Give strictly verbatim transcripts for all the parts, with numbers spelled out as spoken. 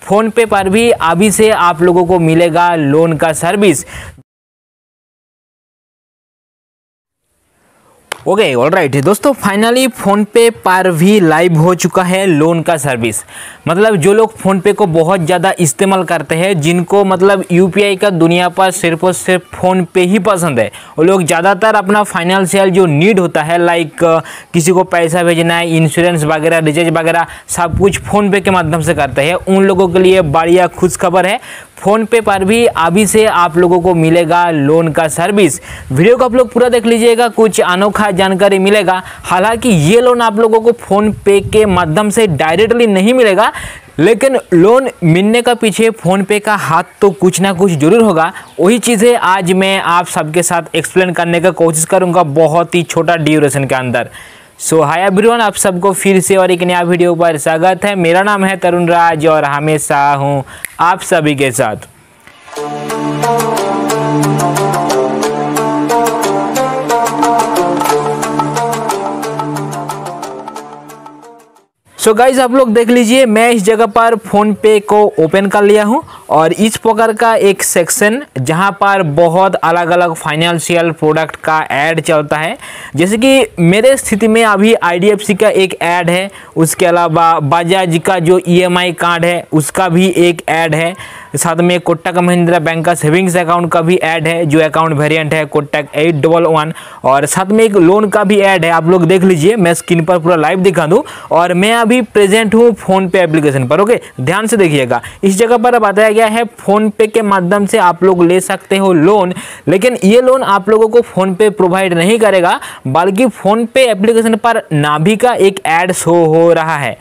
PhonePe पर भी अभी से आप लोगों को मिलेगा लोन का सर्विस। ओके ऑलराइट दोस्तों, फाइनली फ़ोनपे पर भी लाइव हो चुका है लोन का सर्विस। मतलब जो लोग फ़ोनपे को बहुत ज़्यादा इस्तेमाल करते हैं, जिनको मतलब यूपीआई का दुनिया पर सिर्फ और सिर्फ फ़ोनपे ही पसंद है, वो लोग ज़्यादातर अपना फाइनेंशियल जो नीड होता है, लाइक किसी को पैसा भेजना है, इंश्योरेंस वगैरह, रिचार्ज वगैरह सब कुछ फ़ोनपे के माध्यम से करते हैं। उन लोगों के लिए बढ़िया खुशखबर है, फ़ोनपे पर भी अभी से आप लोगों को मिलेगा लोन का सर्विस। वीडियो को आप लोग पूरा देख लीजिएगा, कुछ अनोखा जानकारी मिलेगा। हालांकि ये लोन आप लोगों को फ़ोनपे के माध्यम से डायरेक्टली नहीं मिलेगा, लेकिन लोन मिलने का पीछे फ़ोनपे का हाथ तो कुछ ना कुछ जरूर होगा। वही चीज़ें आज मैं आप सबके साथ एक्सप्लेन करने का कोशिश करूँगा बहुत ही छोटा ड्यूरेशन के अंदर। सो हाय एवरीवन, आप सबको फिर से और एक नया वीडियो पर स्वागत है। मेरा नाम है तरुण राज और हमेशा हूँ आप सभी के साथ। सो so गाइज आप लोग देख लीजिए, मैं इस जगह पर फ़ोनपे को ओपन कर लिया हूं और इस प्रकार का एक सेक्शन जहां पर बहुत अलग अलग फाइनेंशियल प्रोडक्ट का ऐड चलता है। जैसे कि मेरे स्थिति में अभी आईडीएफसी का एक ऐड है, उसके अलावा बजाज का जो ईएमआई कार्ड है उसका भी एक ऐड है, साथ में कोटक महिंद्रा बैंक का सेविंग्स अकाउंट का भी ऐड है जो अकाउंट वेरिएंट है कोटक एट डबल वन, और साथ में एक लोन का भी ऐड है। आप लोग देख लीजिए, मैं स्क्रीन पर पूरा लाइव दिखा दूं और मैं अभी प्रेजेंट हूँ फ़ोनपे एप्लीकेशन पर। ओके, ध्यान से देखिएगा, इस जगह पर बताया गया है फ़ोनपे के माध्यम से आप लोग ले सकते हो लोन, लेकिन ये लोन आप लोगों को फ़ोनपे प्रोवाइड नहीं करेगा, बल्कि फ़ोनपे एप्लीकेशन पर नाभी का एक ऐड शो हो रहा है।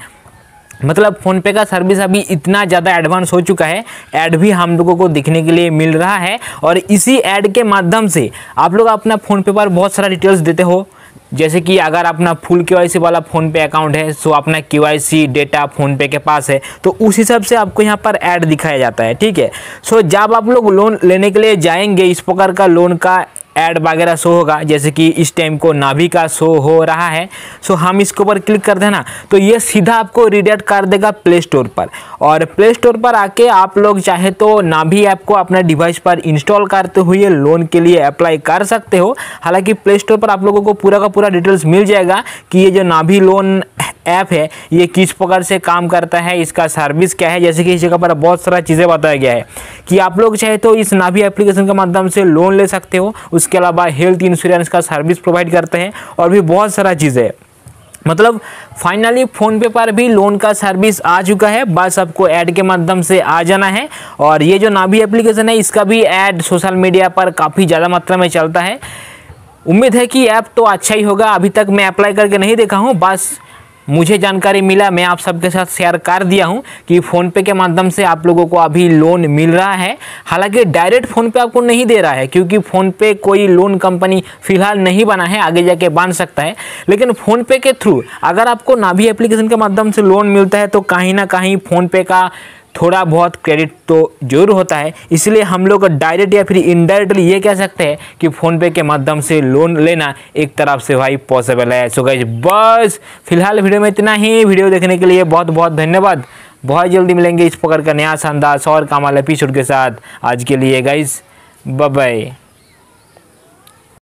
मतलब फ़ोनपे का सर्विस अभी इतना ज़्यादा एडवांस हो चुका है, ऐड भी हम लोगों को दिखने के लिए मिल रहा है और इसी ऐड के माध्यम से आप लोग अपना फ़ोनपे पर बहुत सारा डिटेल्स देते हो। जैसे कि अगर अपना फुल केवाईसी वाला फ़ोनपे अकाउंट है, सो अपना केवाईसी डेटा फ़ोनपे के पास है, तो उस हिसाब से आपको यहाँ पर ऐड दिखाया जाता है। ठीक है, सो जब आप लोग लोन लेने के लिए जाएंगे, इस प्रकार का लोन का ऐड वगैरह शो होगा। जैसे कि इस टाइम को नाभी का शो हो रहा है, सो हम इसके ऊपर क्लिक कर देना तो ये सीधा आपको रिडायरेक्ट कर देगा प्ले स्टोर पर, और प्ले स्टोर पर आके आप लोग चाहे तो नाभी ऐप को अपने डिवाइस पर इंस्टॉल करते हुए लोन के लिए अप्लाई कर सकते हो। हालांकि प्ले स्टोर पर आप लोगों को पूरा का पूरा डिटेल्स मिल जाएगा कि ये जो नाभी लोन ऐप है ये किस प्रकार से काम करता है, इसका सर्विस क्या है। जैसे कि इस जगह पर बहुत सारा चीज़ें बताया गया है कि आप लोग चाहे तो इस नाभी एप्लीकेशन के माध्यम से लोन ले सकते हो, उसके अलावा हेल्थ इंश्योरेंस का सर्विस प्रोवाइड करते हैं और भी बहुत सारा चीज़ें। मतलब फाइनली फ़ोनपे पर भी लोन का सर्विस आ चुका है, बस आपको ऐड के माध्यम से आ जाना है। और ये जो नाभी एप्लीकेशन है इसका भी ऐड सोशल मीडिया पर काफ़ी ज़्यादा मात्रा में चलता है। उम्मीद है कि ऐप तो अच्छा ही होगा। अभी तक मैं अप्लाई करके नहीं देखा हूँ, बस मुझे जानकारी मिला, मैं आप सबके साथ शेयर कर दिया हूं कि फ़ोनपे के माध्यम से आप लोगों को अभी लोन मिल रहा है। हालांकि डायरेक्ट फ़ोनपे आपको नहीं दे रहा है, क्योंकि फ़ोनपे कोई लोन कंपनी फिलहाल नहीं बना है, आगे जाके बन सकता है। लेकिन फ़ोनपे के थ्रू अगर आपको नाभी एप्लीकेशन के माध्यम से लोन मिलता है तो कहीं ना कहीं फ़ोनपे का थोड़ा बहुत क्रेडिट तो जरूर होता है। इसलिए हम लोग डायरेक्ट या फिर इनडायरेक्टली ये कह सकते हैं कि फ़ोनपे के माध्यम से लोन लेना एक तरफ से भाई पॉसिबल है। सो गाइस बस फिलहाल वीडियो में इतना ही। वीडियो देखने के लिए बहुत बहुत धन्यवाद। बहुत जल्दी मिलेंगे इस प्रकार का नया शानदार और कमाल एपिसोड के साथ। आज के लिए गाइस बाय बाय।